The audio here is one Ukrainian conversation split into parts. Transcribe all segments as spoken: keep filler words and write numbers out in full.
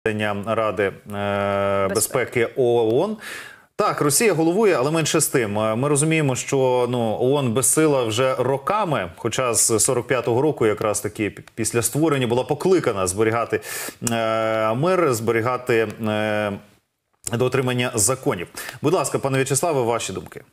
Ради е, безпеки ООН. Так, Росія головує, але менше з тим. Ми розуміємо, що ну, ООН безсила вже роками, хоча з сорок п'ятого року якраз таки після створення була покликана зберігати е, мир, зберігати е, дотримання законів. Будь ласка, пане В'ячеславе, ваші думки.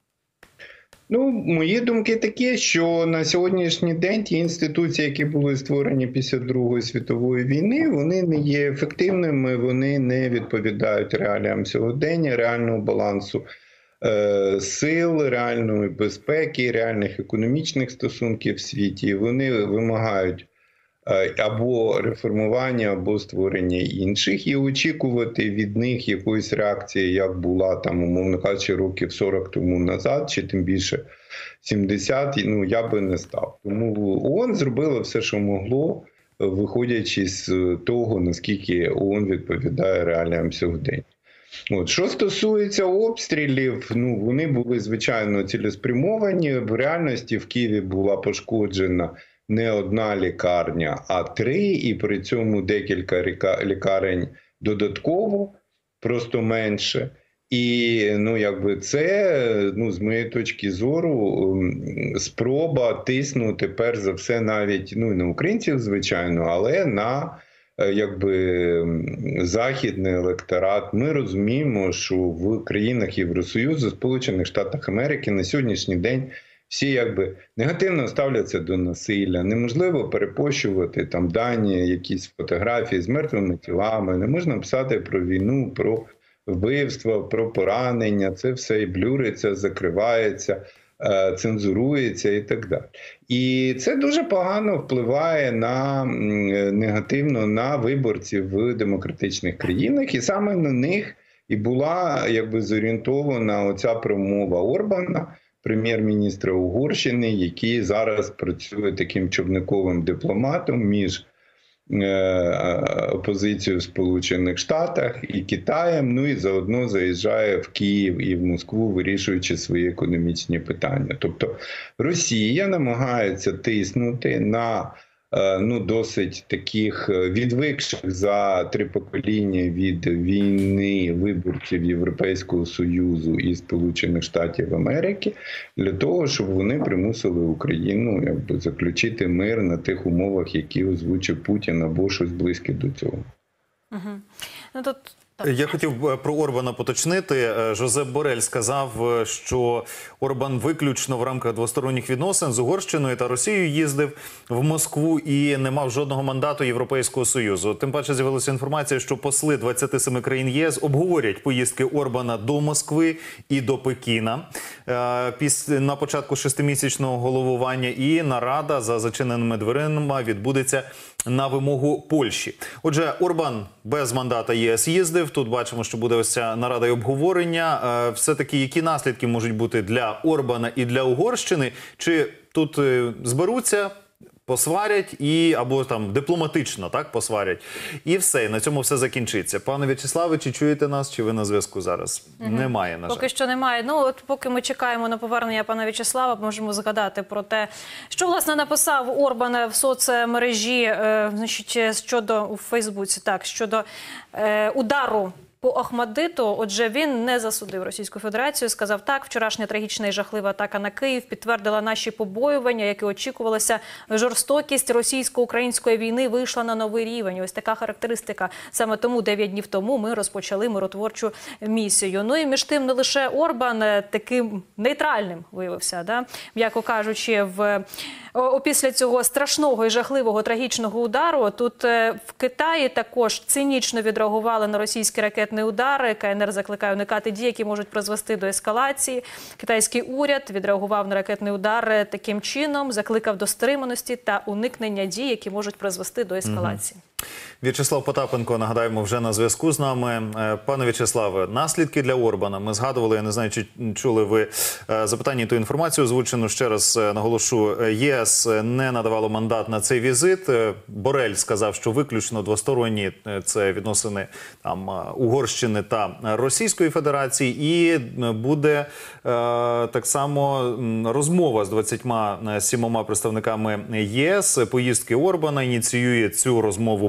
Ну, мої думки такі, що на сьогоднішній день ті інституції, які були створені після Другої світової війни, вони не є ефективними, вони не відповідають реаліям сьогодення, реального балансу е, сил, реальної безпеки, реальних економічних стосунків в світі. Вони вимагають е, або реформування, або створення інших, і очікувати від них якоїсь реакції, як була там, умовно кажучи, років сорок тому назад, чи тим більше сімдесят, ну, я би не став. Тому ООН зробила все, що могло, виходячи з того, наскільки ООН відповідає реаліям сьогодення. От. Що стосується обстрілів, ну, вони були, звичайно, цілеспрямовані. В реальності в Києві була пошкоджена не одна лікарня, а три, і при цьому декілька лікарень додатково, просто менше. І, ну, якби це, ну, з моєї точки зору, спроба тиснути, перш за все, навіть, ну, на українців, звичайно, але на, якби, західний електорат. Ми розуміємо, що в країнах Євросоюзу, Сполучених Штатах Америки на сьогоднішній день всі, якби, негативно ставляться до насилля. Неможливо перепощувати там дані, якісь фотографії з мертвими тілами. Не можна писати про війну, про вбивства, про поранення. Це все і блюриться, закривається, цензурується і так далі. І це дуже погано впливає на, негативно на виборців в демократичних країнах. І саме на них і була, якби, зорієнтована оця промова Орбана, прем'єр-міністра Угорщини, який зараз працює таким човниковим дипломатом між опозицією в Сполучених Штатах і Китаєм, ну і заодно заїжджає в Київ і в Москву, вирішуючи свої економічні питання. Тобто Росія намагається тиснути на, ну, досить таких відвикших за три покоління від війни виборців Європейського Союзу і Сполучених Штатів Америки для того, щоб вони примусили Україну, якби, заключити мир на тих умовах, які озвучив Путін, або щось близьке до цього. Угу. Ну, тут... Я хотів про Орбана поточнити. Жозеп Борель сказав, що Орбан виключно в рамках двосторонніх відносин з Угорщиною та Росією їздив в Москву і не мав жодного мандату Європейського Союзу. Тим паче з'явилася інформація, що посли двадцяти семи країн ЄС обговорять поїздки Орбана до Москви і до Пекіна на початку шестимісячного головування, і нарада за зачиненими дверима відбудеться на вимогу Польщі. Отже, Орбан без мандата ЄС їздив. Тут бачимо, що буде ось ця нарада і обговорення. Все-таки які наслідки можуть бути для Орбана і для Угорщини? Чи тут зберуться, посварять і або там дипломатично, так, посварять, і все, на цьому все закінчиться. Пане В'ячеславе, чи чуєте нас, чи ви на зв'язку зараз? Угу. Немає, на жаль. Поки що немає. Ну, от поки ми чекаємо на повернення пана В'ячеслава, можемо згадати про те, що, власне, написав Орбан в соцмережі, е, значить, щодо, у Фейсбуці, так, щодо е, удару по Охмадиту. Отже, він не засудив Російську Федерацію, сказав так: вчорашня трагічна і жахлива атака на Київ підтвердила наші побоювання, які очікувалися. Жорстокість російсько-української війни вийшла на новий рівень. Ось така характеристика. Саме тому дев'ять днів тому ми розпочали миротворчу місію. Ну і між тим не лише Орбан таким нейтральним виявився, да? М'яко кажучи, в опісля цього страшного і жахливого трагічного удару тут в Китаї також цинічно відреагували на російські ракетні удари. КНР закликає уникати дій, які можуть призвести до ескалації. Китайський уряд відреагував на ракетний удар таким чином, закликав до стриманості та уникнення дій, які можуть призвести до ескалації. Угу. В'ячеслав Потапенко, нагадаємо, вже на зв'язку з нами. Пане В'ячеславе, наслідки для Орбана. Ми згадували, я не знаю, чи чули ви запитання, ту інформацію озвучену. Ще раз наголошу, ЄС не надавало мандат на цей візит. Борель сказав, що виключно двосторонні це відносини там Угорщини та Російської Федерації. І буде так само розмова з двадцятьма сімома представниками ЄС. Поїздки Орбана ініціює цю розмову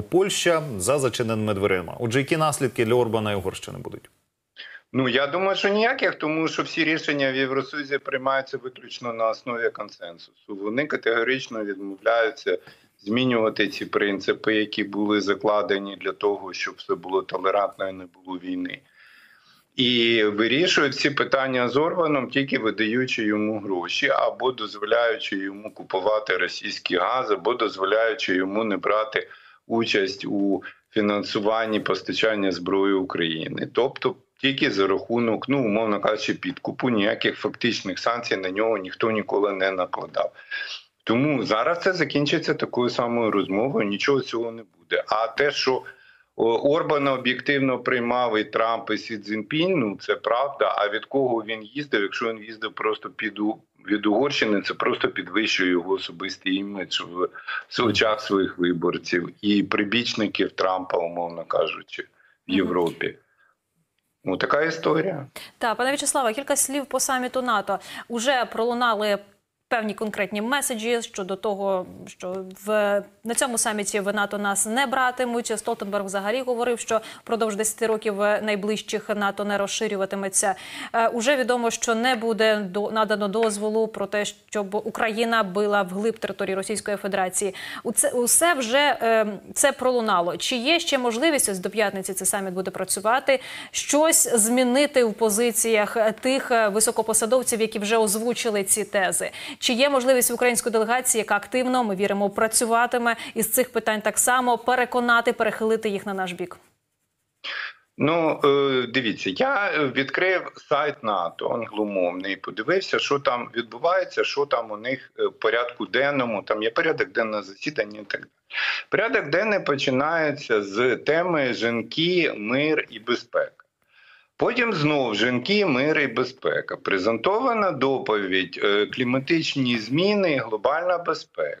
Польща за зачиненими дверима. Отже, які наслідки для Орбана і Угорщини будуть? Ну, я думаю, що ніяких, тому що всі рішення в Євросоюзі приймаються виключно на основі консенсусу. Вони категорично відмовляються змінювати ці принципи, які були закладені для того, щоб все було толерантно і не було війни. І вирішують ці питання з Орбаном, тільки видаючи йому гроші, або дозволяючи йому купувати російський газ, або дозволяючи йому не брати участь у фінансуванні постачання зброї України. Тобто тільки за рахунок, ну, умовно кажучи, підкупу, ніяких фактичних санкцій на нього ніхто ніколи не накладав. Тому зараз це закінчиться такою самою розмовою, нічого цього не буде. А те, що Орбана об'єктивно приймав і Трамп, і Сі Цзіньпінь, ну це правда. А від кого він їздив? Якщо він їздив просто під від Угорщини, це просто підвищує його особистий імідж в, в очах своїх виборців і прибічників Трампа, умовно кажучи, в Європі. Ну, така історія. Так, пане В'ячеславе, кілька слів по саміту НАТО. Уже пролунали певні конкретні меседжі щодо того, що в, на цьому саміті в НАТО нас не братимуть. Столтенберг взагалі говорив, що впродовж десяти років найближчих НАТО не розширюватиметься. Е, уже відомо, що не буде до, надано дозволу про те, щоб Україна била вглиб території Російської Федерації. Уце, усе вже е, це пролунало. Чи є ще можливість, ось до п'ятниці цей саміт буде працювати, щось змінити в позиціях тих високопосадовців, які вже озвучили ці тези? Чи є можливість в української делегації, яка активно, ми віримо, працюватиме із цих питань так само, переконати, перехилити їх на наш бік? Ну, дивіться, я відкрив сайт НАТО англомовний, подивився, що там відбувається, що там у них в порядку денному, там є порядок денного засідання і так далі. Порядок денний починається з теми «Жінки, мир і безпека». Потім знову «Жінки, мир і безпека». Презентована доповідь «Кліматичні зміни і глобальна безпека».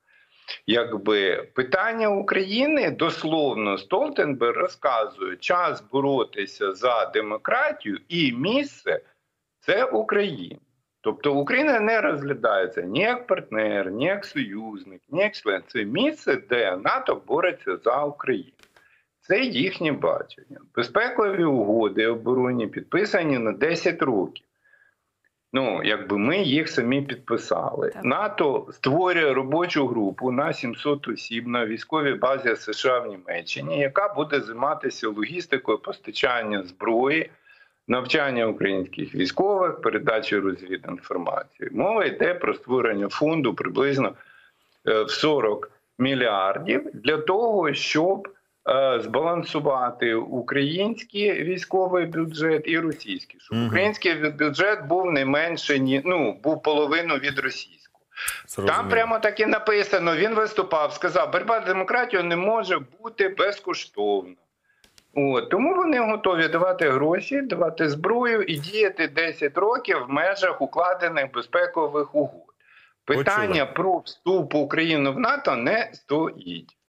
Якби питання України, дословно Столтенберг розказує, час боротися за демократію і місце – це Україна. Тобто Україна не розглядається ні як партнер, ні як союзник, ні як член. Це місце, де НАТО бореться за Україну. Це їхнє бачення. Безпекові угоди оборонні підписані на десять років. Ну, якби ми їх самі підписали. Так. НАТО створює робочу групу на сімсот осіб на військовій базі США в Німеччині, яка буде займатися логістикою постачання зброї, навчання українських військових, передачі розвідінформації. Мова йде про створення фонду приблизно в сорок мільярдів для того, щоб збалансувати український військовий бюджет і російський. Щоб mm-hmm. український бюджет був не менше, ну, був половину від російського. Зрозуміло. Там прямо так і написано, він виступав, сказав, боротьба за демократію не може бути безкоштовна. От, тому вони готові давати гроші, давати зброю і діяти десять років в межах укладених безпекових угод. Питання Почули. про вступ України в НАТО не стоїть.